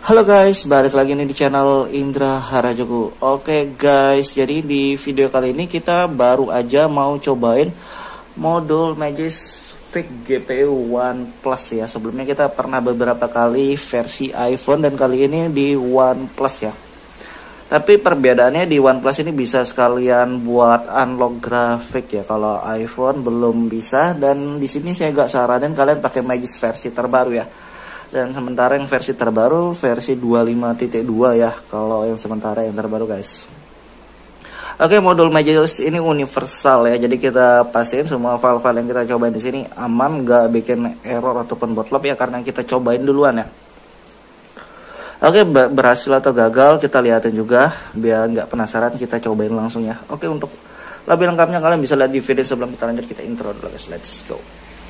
Halo guys, balik lagi nih di channel Indra Harajoku. Oke guys, jadi di video kali ini kita baru aja mau cobain modul Magisk GPU OnePlus ya. Sebelumnya kita pernah beberapa kali versi iPhone dan kali ini di OnePlus ya. Tapi perbedaannya di OnePlus ini bisa sekalian buat unlock grafik ya. Kalau iPhone belum bisa, dan di sini saya agak saranin kalian pakai Magisk versi terbaru ya. Dan sementara yang versi terbaru versi 25.2 ya, kalau yang sementara yang terbaru guys. Oke, modul Magisk ini universal ya, jadi kita pastiin semua file-file yang kita cobain di sini aman, nggak bikin error ataupun bootloop ya, karena kita cobain duluan ya. Oke, berhasil atau gagal kita lihatin juga, biar nggak penasaran kita cobain langsung ya. Oke, untuk lebih lengkapnya kalian bisa lihat di video sebelum kita lanjut. Kita intro dulu guys, let's go.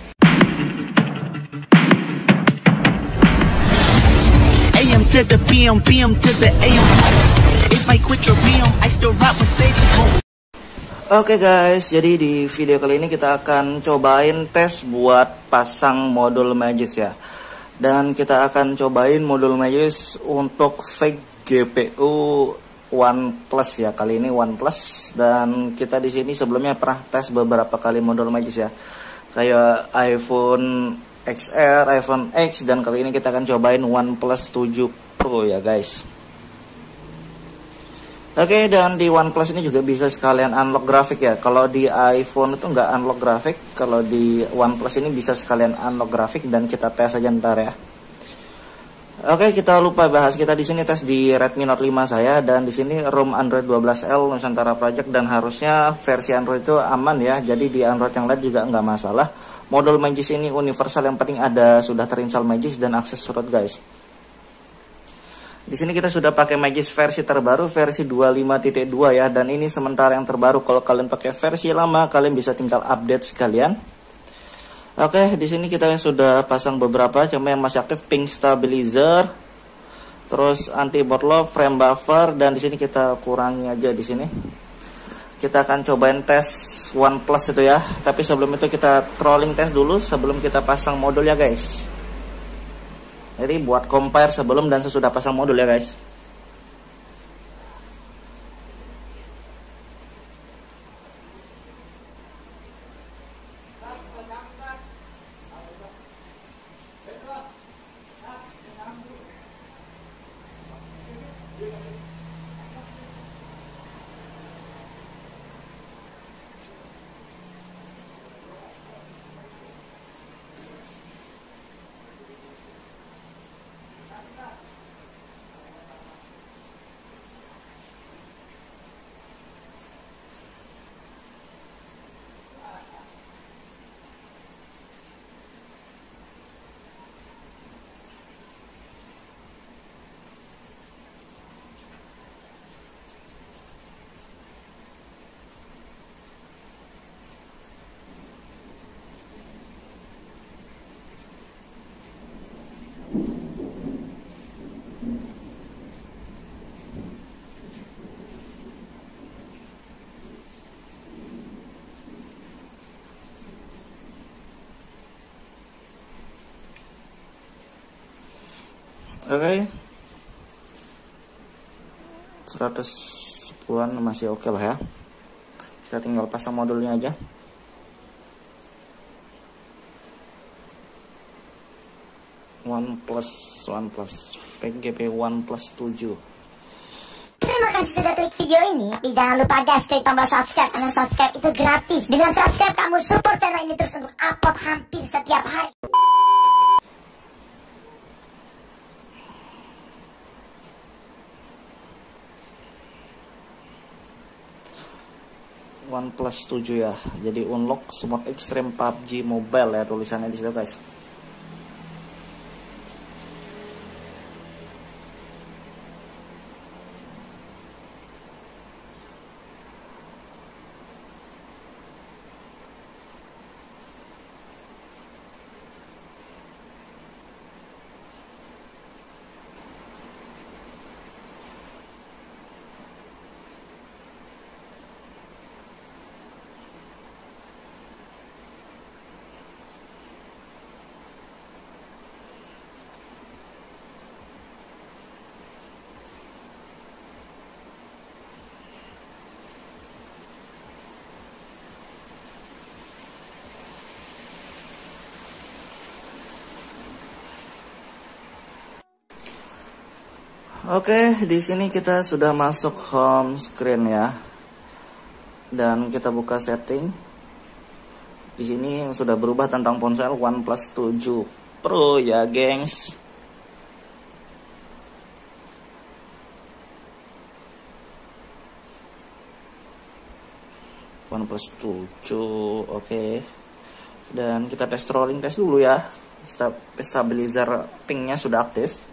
To the PM, PM to the AM. If I quit your PM, I still rock with Mercedes. Oke guys, jadi di video kali ini kita akan cobain tes buat pasang modul Magisk ya. Dan kita akan cobain modul Magisk untuk fake GPU OnePlus ya. Kali ini OnePlus, dan kita di sini sebelumnya pernah tes beberapa kali modul Magisk ya. Kayak iPhone XR, iPhone X, dan kali ini kita akan cobain OnePlus 7 Pro ya guys. Oke, dan di OnePlus ini juga bisa sekalian unlock grafik ya. Kalau di iPhone itu nggak unlock grafik, kalau di OnePlus ini bisa sekalian unlock grafik, dan kita tes aja ntar ya. Oke, kita lupa bahas, kita di sini tes di Redmi Note 5 saya, dan di sini ROM Android 12L Nusantara Project, dan harusnya versi Android itu aman ya. Jadi di Android yang lain juga nggak masalah. Modul Magisk ini universal, yang penting ada sudah terinstall Magisk dan akses root guys. Di sini kita sudah pakai Magisk versi terbaru, versi 25.2 ya, dan ini sementara yang terbaru. Kalau kalian pakai versi lama, kalian bisa tinggal update sekalian. Oke, di sini kita sudah pasang beberapa, cuma yang masih aktif ping stabilizer, terus anti bootloop, frame buffer, dan di sini kita kurangi aja di sini. Kita akan cobain tes OnePlus itu ya. Tapi sebelum itu kita trolling tes dulu sebelum kita pasang modul ya guys. Jadi buat compare sebelum dan sesudah pasang modul ya guys. Oke, 110-an masih oke lah ya. Kita tinggal pasang modulnya aja. OnePlus fake GPU OnePlus 7. Terima kasih sudah klik video ini. Tapi jangan lupa guys, klik tombol subscribe, karena subscribe itu gratis. Dengan subscribe kamu support channel ini terus untuk upload hampir setiap hari. OnePlus 7 ya. Jadi unlock smart extreme PUBG Mobile ya, tulisannya di situ guys. Oke, di sini kita sudah masuk home screen ya. Dan kita buka setting. Di sini sudah berubah tentang ponsel OnePlus 7 Pro ya, gengs. OnePlus 7, oke. Dan kita tes rolling test dulu ya. Stabilizer pingnya sudah aktif.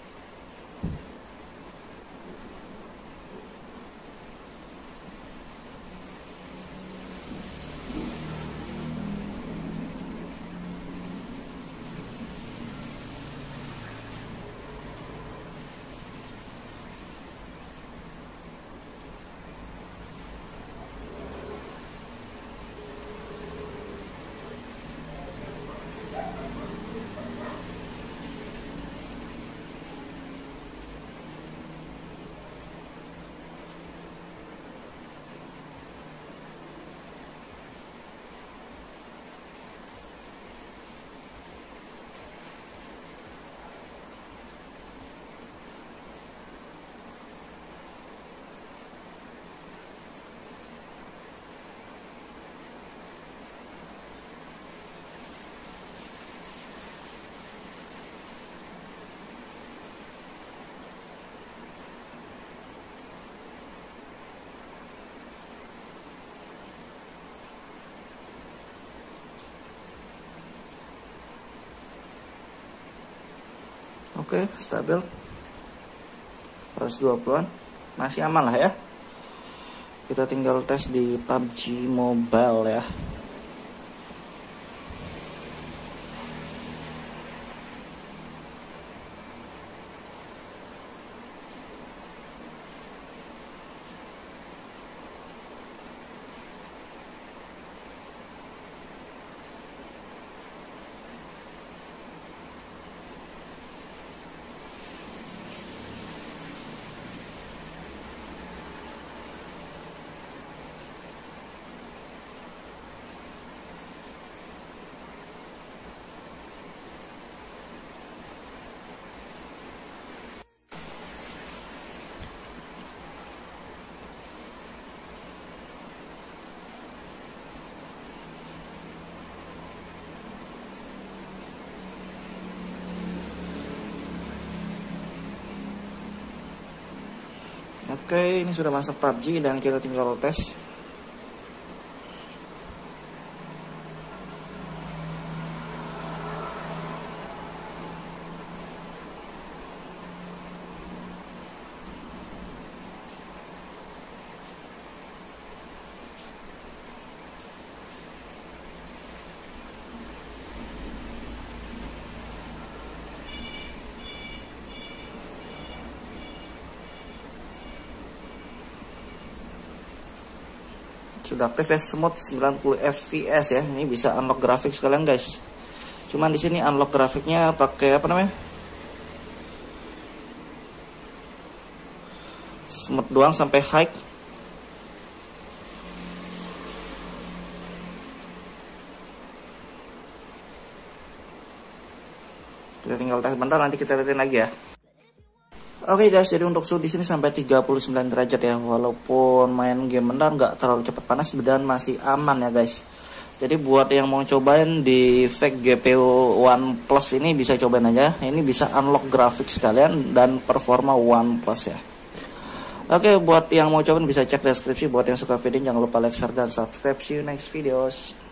Oke, stabil 120-an, masih aman lah ya. Kita tinggal tes di PUBG Mobile ya. Oke, ini sudah masuk PUBG dan kita tinggal tes. Sudah aktif ya, smooth 90 fps ya. Ini bisa unlock grafik sekalian guys. Cuman di sini unlock grafiknya pakai apa namanya? Smooth doang sampai high. Kita tinggal tes bentar, nanti kita lihatin lagi ya. Oke guys, jadi untuk suhu di sini sampai 39 derajat ya. Walaupun main game bentar nggak terlalu cepat panas dan masih aman ya guys. Jadi buat yang mau cobain di fake GPU OnePlus ini bisa cobain aja. Ini bisa unlock grafik sekalian dan performa OnePlus ya. Oke, buat yang mau cobain bisa cek deskripsi. Buat yang suka video jangan lupa like, share, dan subscribe. See you next videos.